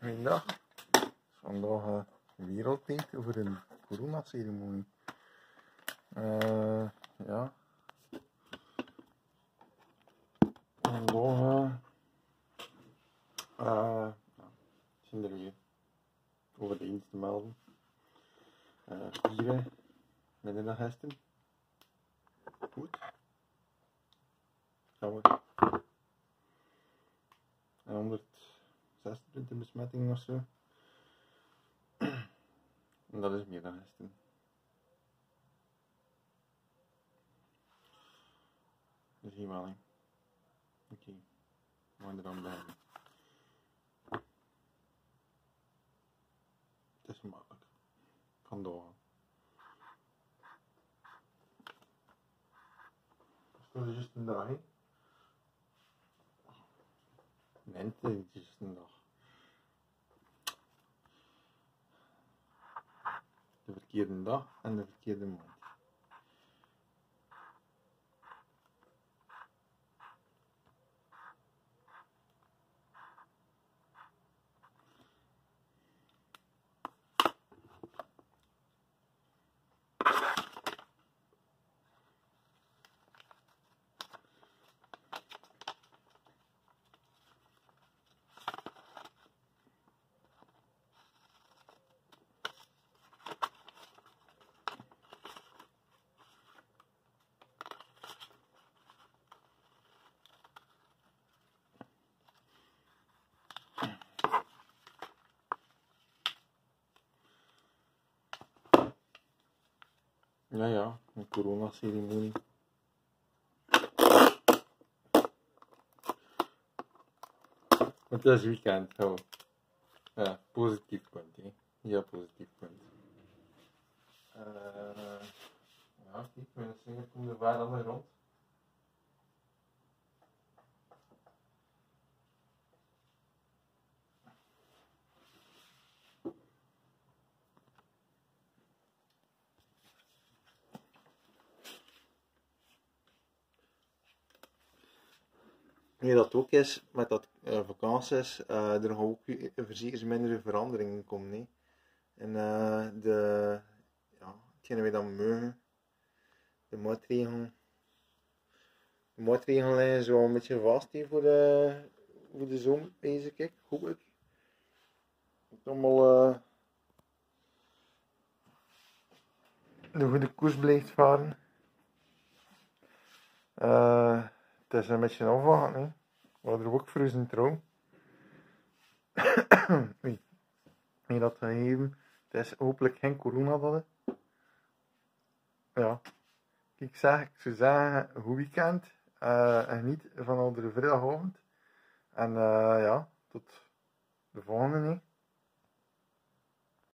Goedendag. Vandaag wereldtijd over een coronaceremonie. Ja. Vandaag zijn er weer over de dienst te melden. Hier middaggasten. Goed. Gaan we. 126 besmettingen of zo. En dat is middaggasten. Dat is hier wel, hè. Oké. We gaan er dan beginnen. Het is makkelijk. Vandaag. Dat is juist een dag, hè. Nee, het is juist een dag. De verkeerde dag en de verkeerde maand. Ja, een coronaceremonie. Het is weekend, zo. Ja, positief punt, hè. Ja, positief punt. Ja, kijk, mijn slinger komt er waar allemaal rond. Nee, dat ook is, met dat vakanties, er gaan ook zeker mindere veranderingen komen, hè. En hetgene wij dan mogen, de maatregelen liggen zo een beetje vast hier voor de zomer, deze kijk, hopelijk. Het allemaal de goede koers blijft varen. Het is een beetje afwachten, hè. We hadden er ook frozen trouw. Oei. Heb dat gegeven? Het is hopelijk geen corona dat. Ja. Ik zou zeggen, goed weekend. En niet van de vrijdagavond. En ja, tot de volgende.